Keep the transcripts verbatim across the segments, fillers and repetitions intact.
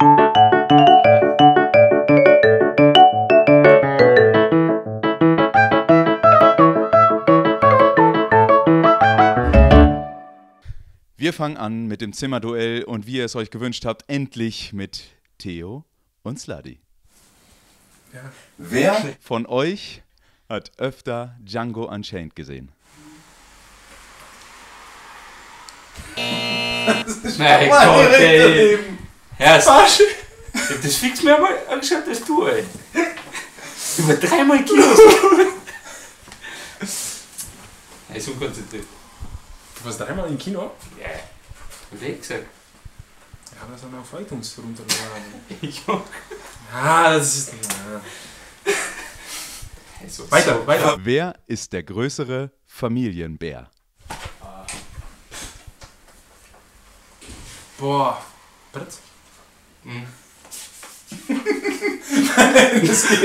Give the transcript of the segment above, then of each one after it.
Wir fangen an mit dem Zimmerduell und wie ihr es euch gewünscht habt, endlich mit Theo und Sladi. Ja. Wer von euch hat öfter Django Unchained gesehen? Nein, Gott, ey. Erst, ich hab das fix mir mal angeschaut, dass du, ey. Über dreimal Kilos. Er ist unkonzentriert. Du warst dreimal im Kino? Ja, hab ich gesagt. Ja, das haben wir auf iTunes runtergeladen. Ich auch. Ja, das ist... Ja. Also, Weiter, so. weiter. Wer ist der größere Familienbär? Boah. Brett? Mhm. Das geht.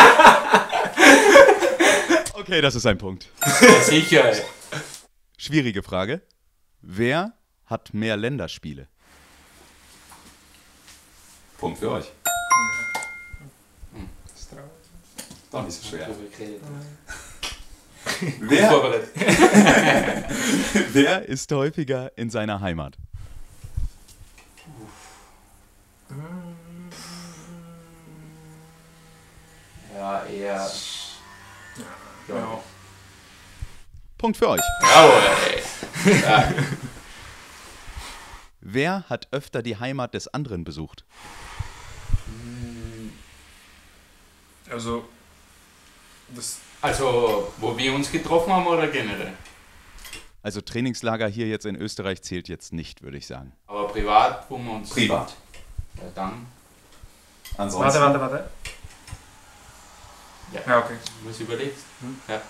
Okay, das ist ein Punkt. Ja, sicher, ey. Schwierige Frage. Wer hat mehr Länderspiele? Punkt für euch. Doch nicht so schwer. Wer, wer ist häufiger in seiner Heimat? Ja, eher. Ja. Ja. Punkt für euch. Jawohl, ey. Ja. Wer hat öfter die Heimat des anderen besucht? Also... Das... Also, wo wir uns getroffen haben oder generell? Also Trainingslager hier jetzt in Österreich zählt jetzt nicht, würde ich sagen. Aber privat, wo wir uns... Privat. Ja, dann. Ansonsten. Warte, warte, warte. Ja, Ja, okay. was überlegst. Hm. Ja.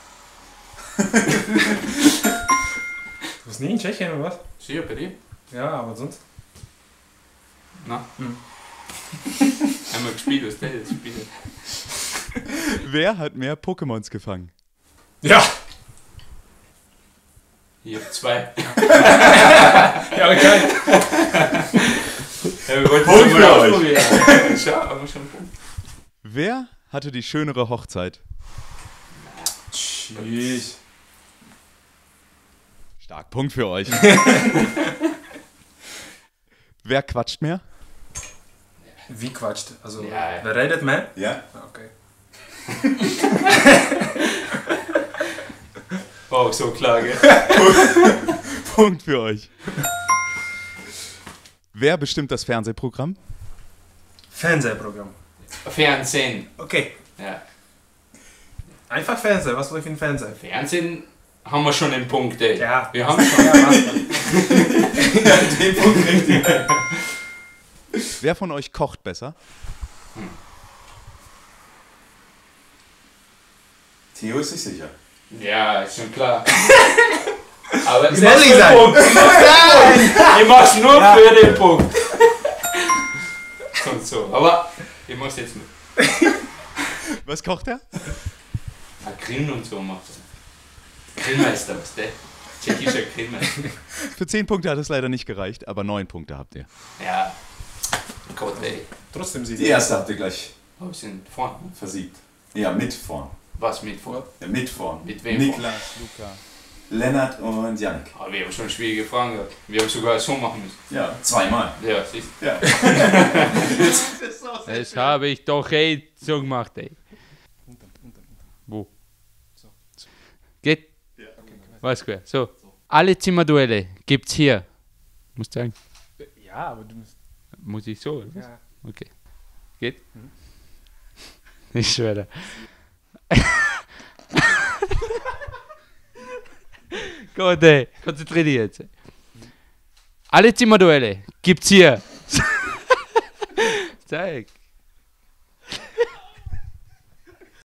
Du warst nie in Tschechien oder was? Sicher bei dir? Ja, aber sonst? Na? Hm. Einmal gespielt, was der jetzt spielt. Wer hat mehr Pokémons gefangen? Ja! Ich hab zwei. Ja, okay. Ja, wir wollten Punkt es mal für euch. ausprobieren. Schau, haben wir schon einen Punkt. Wer hatte die schönere Hochzeit? Tschüss. Stark, Punkt für euch. Wer quatscht mehr? Wie quatscht? Also, Ja. wer redet mehr? Ja. Ah, okay. War auch so klar, gell? Punkt für euch. Wer bestimmt das Fernsehprogramm? Fernsehprogramm. Fernsehen. Okay. Ja. Einfach Fernseher. Was läuft in Fernsehen? Fernsehen haben wir schon einen Punkt, ey. Ja. Wir haben schon. Ja, was? Ja, den Punkt richtig. Wer von euch kocht besser? Hm. Theo ist sich sicher. Ja, ist schon klar. Aber ich ehrlich mach's sein. nur für den Punkt. Ich mach's nur Ja. für den Punkt. Und so. Aber ich mach's jetzt mit. Was kocht er? Ah, Grillen und so macht er. Grillmeister, was der? Tschechischer Grillmeister. Für zehn Punkte hat es leider nicht gereicht, aber neun Punkte habt ihr. Ja. Gott, ey. Trotzdem sieht Die erste habt ihr gleich Oh, wir sind vorne. versiegt. Ja, mit vorn. Was mit vor? Ja, mit vorn. Mit wem Niklas, Luca, Lennart und Janik. Aber wir haben schon schwierige Fragen gehabt. Wir haben sogar so machen müssen. Ja, zweimal. Ja, siehst du. Ja. Das habe ich doch eh so gemacht, ey. Wo? Geht? Ja, okay. Was quer. So. Alle Zimmerduelle gibt's hier. Musst du sagen. Ja, aber du musst... Muss ich so? Oder was? Ja. Okay. Geht? Ich schwöre. Gott, ey. Konzentrier dich jetzt. Alle Zimmerduelle gibt's hier. Zeig.